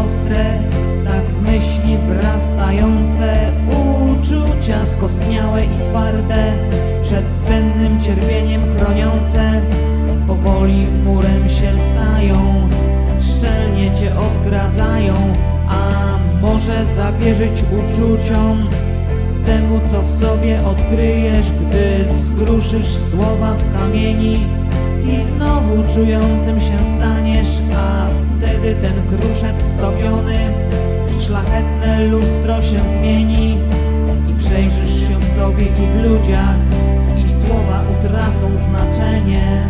ostre, tak w myśli wrastające, uczucia skostniałe i twarde, przed zbędnym cierpieniem chroniące, powoli murem się stają, szczelnie cię odgradzają. A może zawierzyć uczuciom, temu co w sobie odkryjesz, gdy skruszysz słowa z kamieni i znowu czującym się staniesz, a wtedy ten kruszec stopiony w szlachetne lustro się zmieni i przejrzysz się sobie i w ludziach, i słowa utracą znaczenie.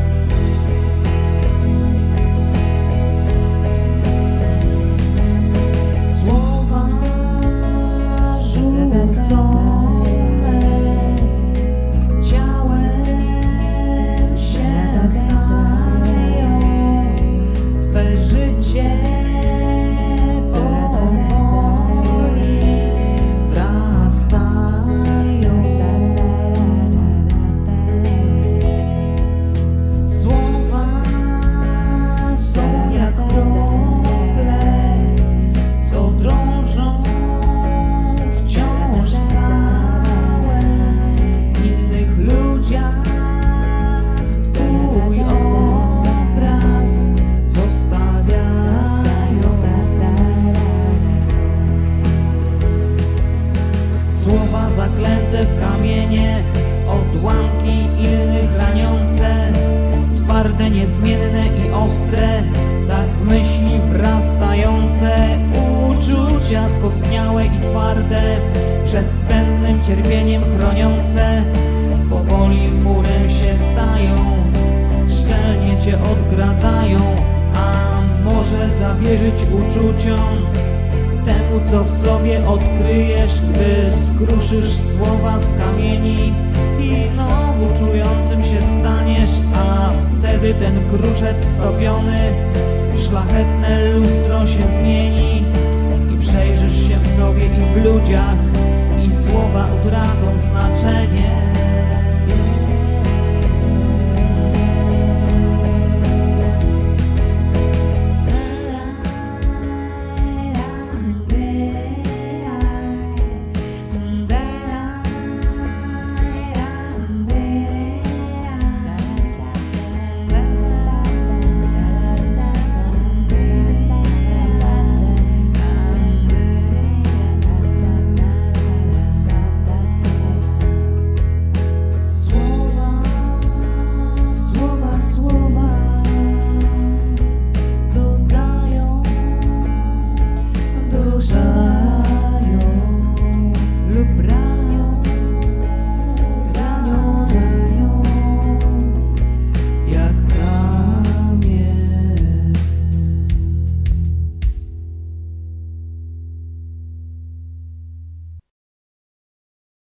Słowa zaklęte w kamienie, odłamki innych raniące, twarde, niezmienne i ostre, tak w myśli wrastające, uczucia skostniałe i twarde, przed zbędnym cierpieniem chroniące, powoli murem się stają, szczelnie cię odgradzają. A może zawierzyć uczuciom, temu co w sobie odkryjesz, gdy skruszysz słowa z kamieni i znowu czującym się staniesz, a wtedy ten kruszec stopiony